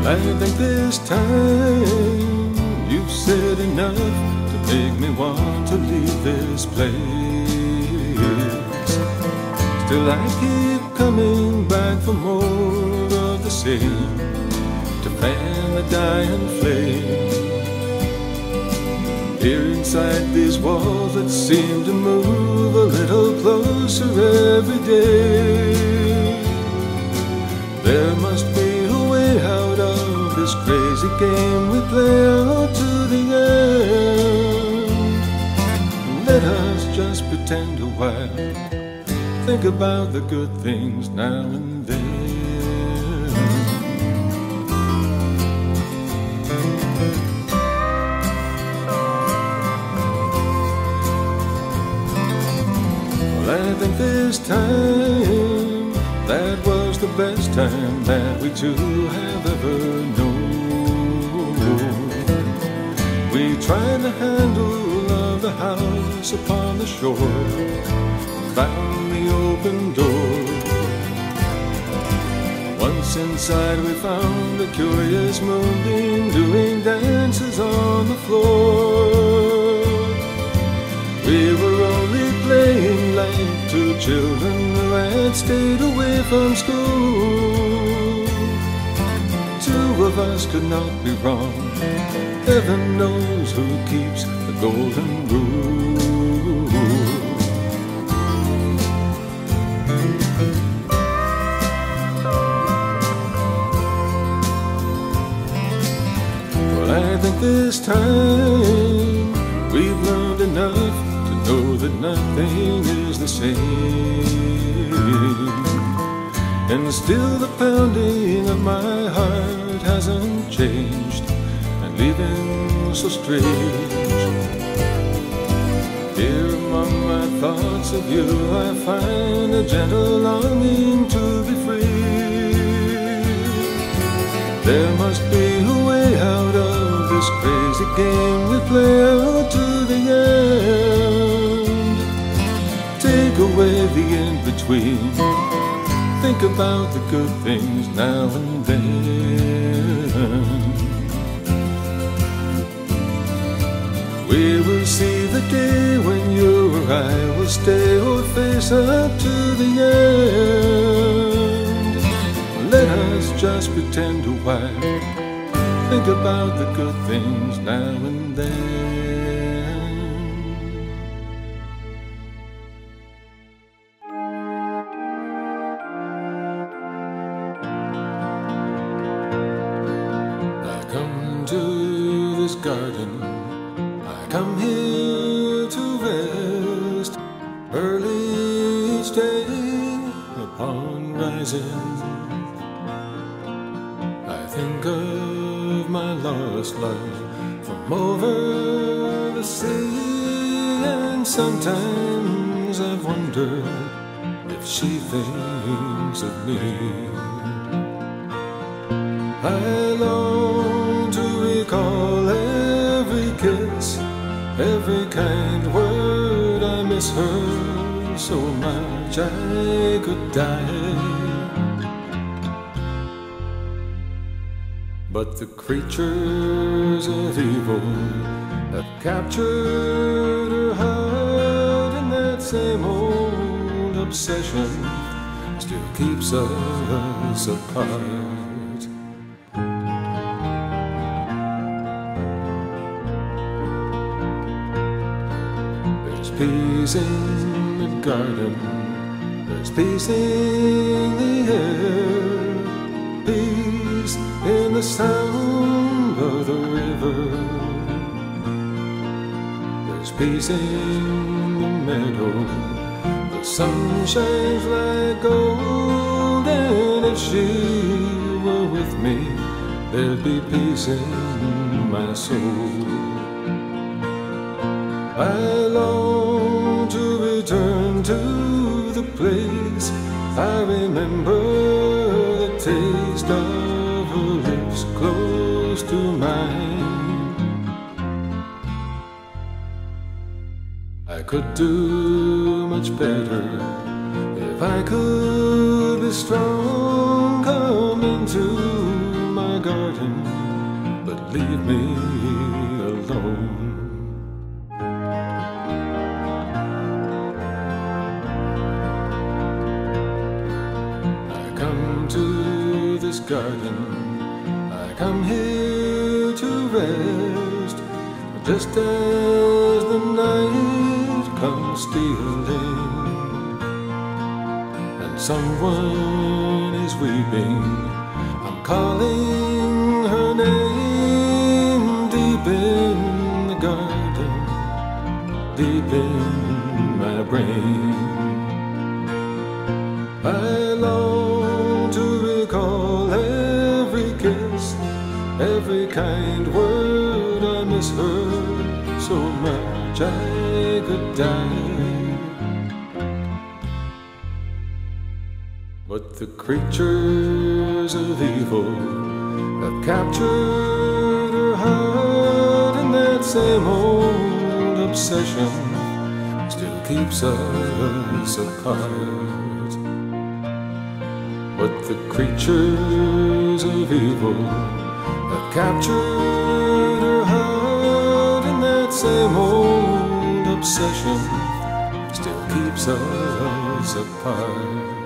I think this time you've said enough to make me want to leave this place. Still I keep coming back for more of the same, to fan the dying flame. Here inside these walls that seem to move a little closer every day, there must be a way out of this crazy game we play out to the end. Let us just pretend a while, think about the good things now and then. Well, I think this time, that was the best time that we two have ever known. We tried the handle of the house upon the shore, found the open door. Once inside we found a curious moonbeam doing dances on the floor. We were only playing like two children who had stayed away from school. Two of us could not be wrong. Heaven knows who keeps the golden rule. Well, I think this time we've learned enough to know that nothing is the same. And still the pounding of my heart hasn't changed, and leaving so strange. Here among my thoughts of you I find a gentle longing to be free. There must be a way out of this crazy game we play out to the end. Take away the in-between, think about the good things now and then. We will see the day when you or I will stay or face up to the end. Let us just pretend a while, think about the good things now and then. I come to this garden, I come here to rest. Early each day upon rising, I think of my lost love from over the sea. And sometimes I've wondered if she thinks of me. I long to recall every kiss, every kind word. I miss her so much I could die. But the creatures of evil have captured her heart, and that same old obsession still keeps us apart. There's peace in the garden, there's peace in the air, peace in the sound of the river. There's peace in the meadow, the sun shines like gold. And if she were with me, there'd be peace in my soul. I long to return to the place I remember, the taste of her lips close to mine. I could do much better if I could be strong. Come into my garden leave me alone. I come to this garden, I come here to rest, just as the night comes stealing, and someone is weeping. I'm calling her name deep in the garden, deep in my brain. I long to recall every kiss, every kind word. I miss her so much I could die. But the creatures of evil have captured her heart, and that same old obsession still keeps us apart. But the creatures of evil have captured her heart, and that same old obsession still keeps us apart.